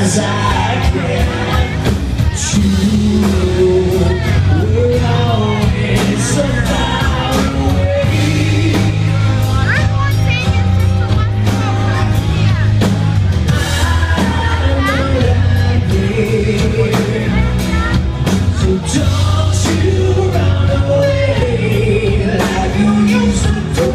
as I can to we're always so far away. So don't you run away like you used to do.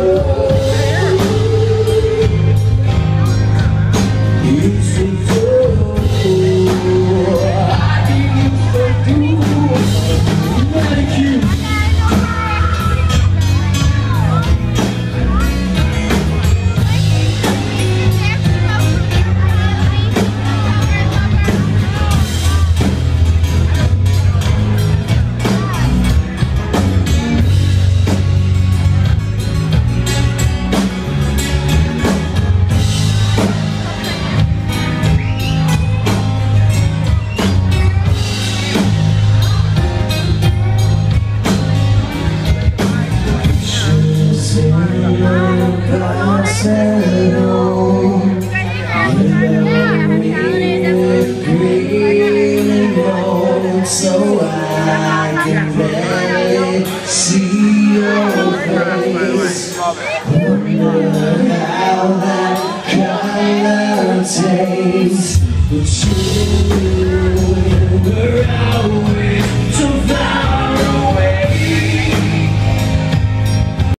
So I can barely see your face. Wonder how that color tastes.